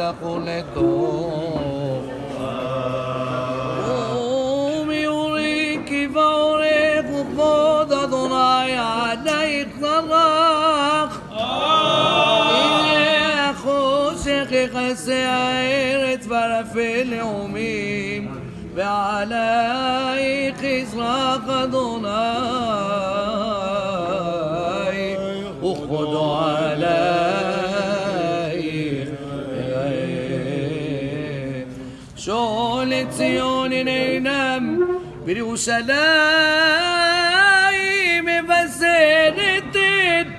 ולטוב ומיורי כי ועורך וכבוד אדוני עלייך זרח הנה החושך יכסה הארץ וערפל לאומים ועלייך יזרח אדוני וכבודו עלייך שאול לציון עיניהם בירושלים מבשרת את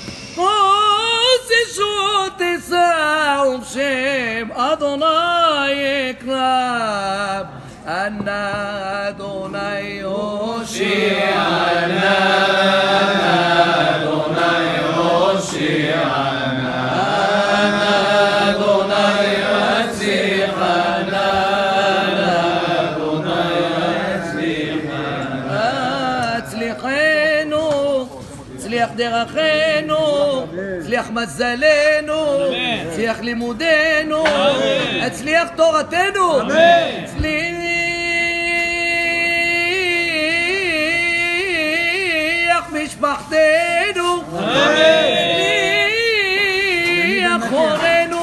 חוששות תישא ובשם אדוני יקרב אנא אדוני הושיענה אדוני הושיענה אדוני הצליחנה אדוני הצליחנה הצליחנו הצליח דרכנו הצליח מזלנו הצליח לימודנו הצליח תורתנו הצליח משפחתנו הצליח הורינו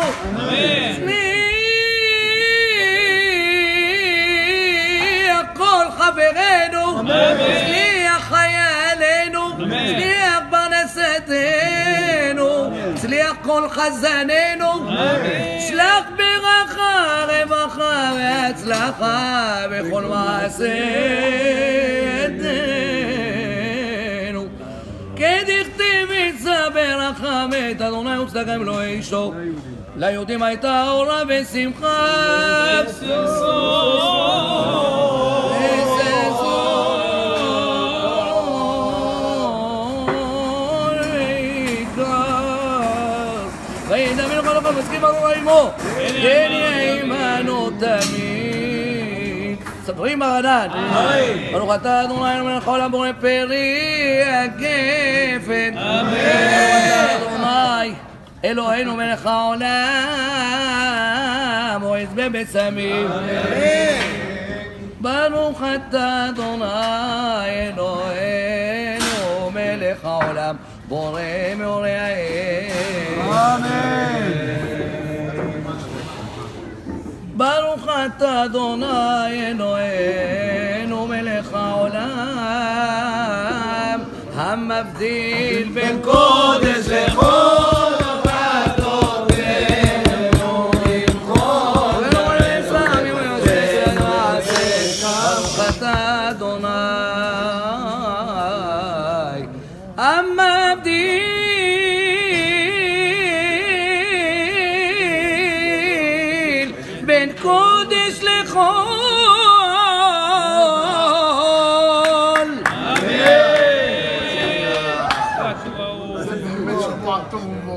הצליח כל חברינו הצליח חיילינו הצליח פרנסתנו הצליח כל חזננו שלח ברכה רווחה והצלחה בכל מעשינו כדכתיב יצבר רחמת אדוני וצדקה אלוהי אשתו ליהודים הייתה אורה ושמחה וידבר כל הכל מסכים ארורה עמו כן יהיה עמנו תמיד ספרים ברדן ברוך אתה אדוני אלוהינו כל הבורא פרי הגפן ברוך אתה אדוני אלוהינו מלך העולם מועז בבצמים ברוך אתה אדוני אלוהינו מלך העולם בורא מאורי האל אמן ברוך אתה אדוני אלוהינו מלך העולם המבדיל בין קודש לחול וחטאותינו למחול ולעולם יוצא נעשה ברוך אתה אדוני המבדיל בין קודש לחול